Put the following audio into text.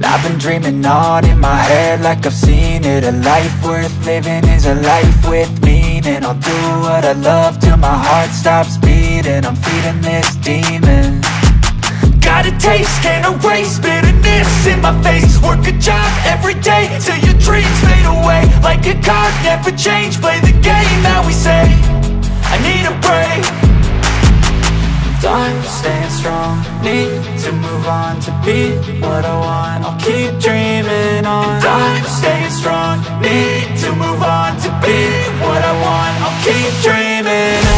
I've been dreaming on in my head like I've seen it. A life worth living is a life with meaning. I'll do what I love till my heart stops beating. I'm feeding this demon. Got a taste, can't erase bitterness in my face. Work a job every day till your dreams fade away. Like a card, never change, play the game that we say. I need a break. I'm staying strong, need to move on to be what I want. I'll keep dreaming on. I'm staying strong, need to move on to be what I want. I'll keep dreaming on.